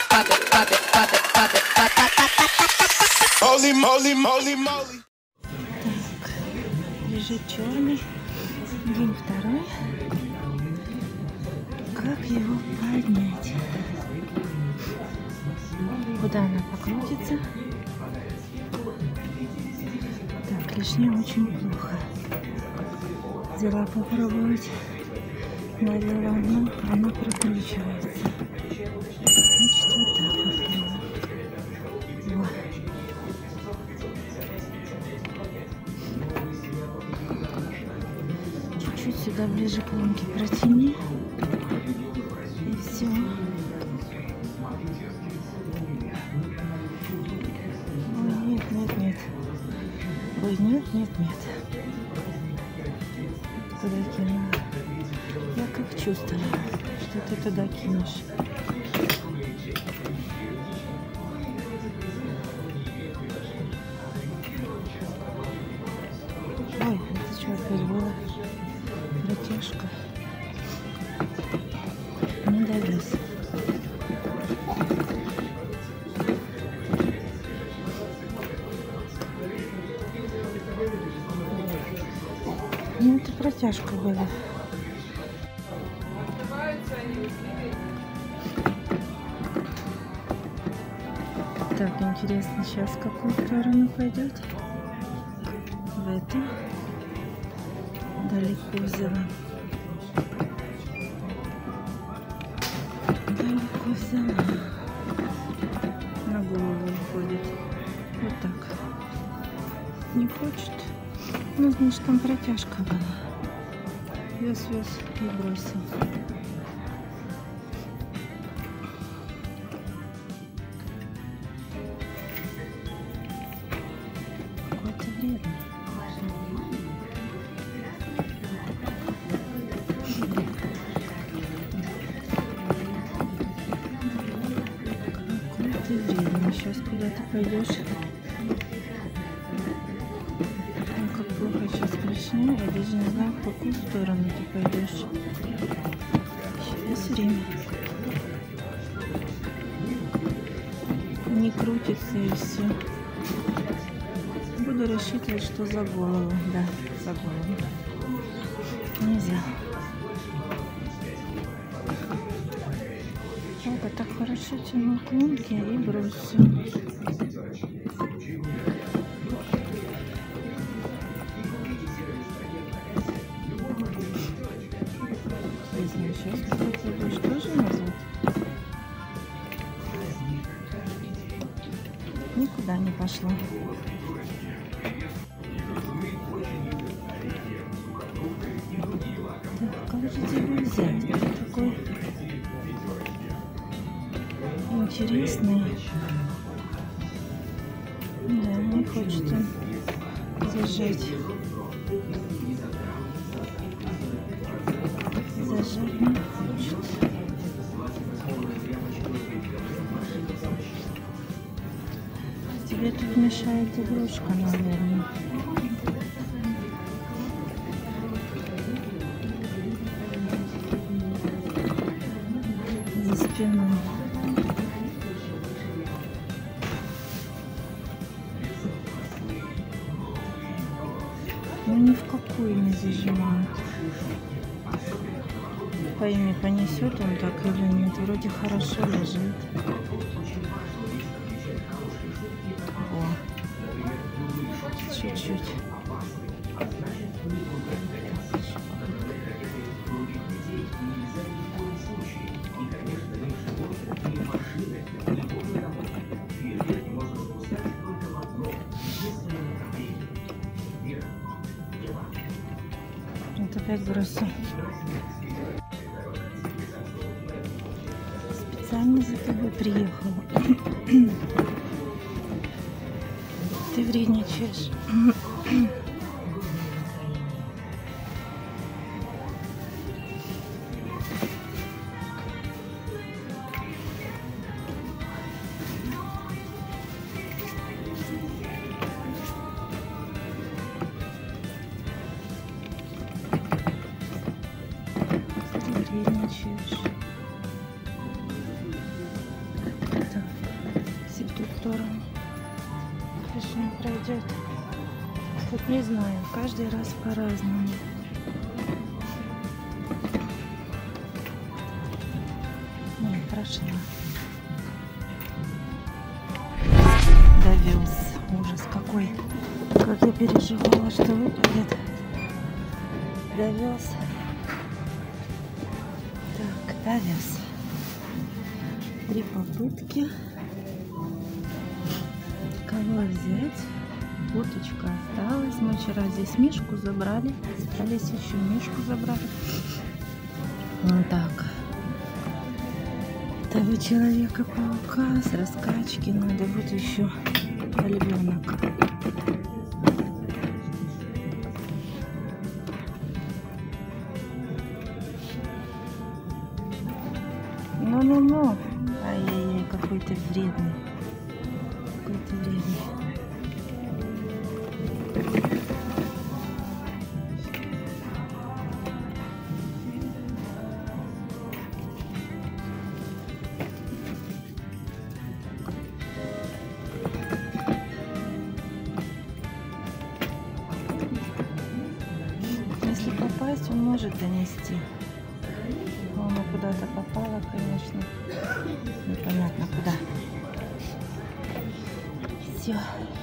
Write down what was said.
Holy moly, moly, moly. Так, лежит черный. День второй. Как его поднять? Куда она покрутится? Так, лишнее очень плохо. Взяла попробовать. Навела, но она прокручивается. Значит, вот так попробуем. Вот. Чуть-чуть сюда ближе к лунке протяни. И все. Ой, нет, нет, нет. Ой, нет, нет, нет. Туда кину. Я как чувствую, что ты туда кинешь. Ой, это что опять было? Протяжка. Не довез. Ну, это протяжка была. Так, интересно, сейчас в какую сторону пойдет? В эту. Далеко взяла. Далеко взяла. На голову уходит. Вот так. Не хочет. Ну, значит, там протяжка была. Вес и бросил. Какой-то вредный. Какой ты вредный. Сейчас куда ты пойдешь? Как плохо сейчас клешня. Я даже не знаю, в какую сторону ты пойдешь. Сейчас время. Не крутится и все. Буду рассчитывать, что за голову. Да, за голову. Нельзя. Папа так хорошо тянул к лунке и бросил. Сейчас попробуешь тоже назад. Никуда не пошла. Так, как же тебя взять? Ты такой интересный. Да, не хочет он зажать. Зажать не хочет. Тебе тут мешает игрушка, наверное. За спиной. Ну ни в какую не зажимают. Пойми, понесет он так или нет. Вроде хорошо лежит. О, чуть-чуть. Вот опять бросил. Специально за тобой приехала. Ты вредничаешь. Ты вредничаешь. сторону. Точно не пройдет. Тут не знаю, каждый раз по-разному. Не, прошла. Довез. Ужас какой. Как я переживала, что выпадет. Довез. Так, довез. 3 попытки. Кого взять? Уточка осталась. Мы вчера здесь мишку забрали. Остались еще мишку забрали. Вот так. Того Человека-паука с раскачки надо будет еще львенок. Ну-ну-ну. Ай-яй-яй, какой ты вредный. Какой ты вредный. Если попасть, он может донести. Она куда-то попала, конечно. Непонятно куда. Все.